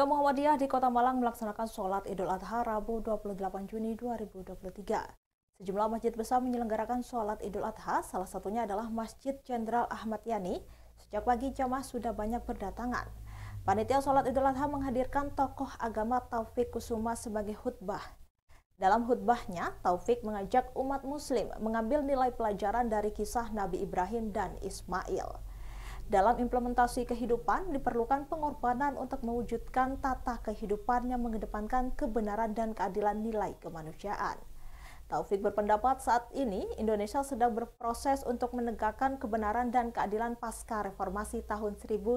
Warga Muhammadiyah di Kota Malang melaksanakan sholat Idul Adha Rabu 28 Juni 2023. Sejumlah masjid besar menyelenggarakan sholat Idul Adha, salah satunya adalah Masjid Jenderal Ahmad Yani. Sejak pagi jamaah sudah banyak berdatangan. Panitia sholat Idul Adha menghadirkan tokoh agama Taufik Kusuma sebagai khutbah. Dalam khutbahnya, Taufik mengajak umat muslim mengambil nilai pelajaran dari kisah Nabi Ibrahim dan Ismail. Dalam implementasi kehidupan, diperlukan pengorbanan untuk mewujudkan tata kehidupan yang mengedepankan kebenaran dan keadilan nilai kemanusiaan. Taufik berpendapat saat ini Indonesia sedang berproses untuk menegakkan kebenaran dan keadilan pasca reformasi tahun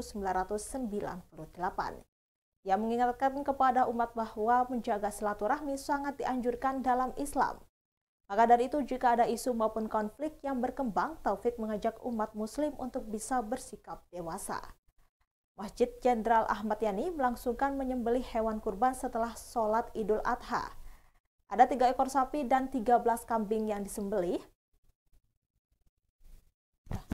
1998. Ia mengingatkan kepada umat bahwa menjaga silaturahmi sangat dianjurkan dalam Islam. Maka dari itu, jika ada isu maupun konflik yang berkembang, Taufik mengajak umat muslim untuk bisa bersikap dewasa. Masjid Jenderal Ahmad Yani melangsungkan menyembelih hewan kurban setelah sholat Idul Adha. Ada 3 ekor sapi dan 13 kambing yang disembelih.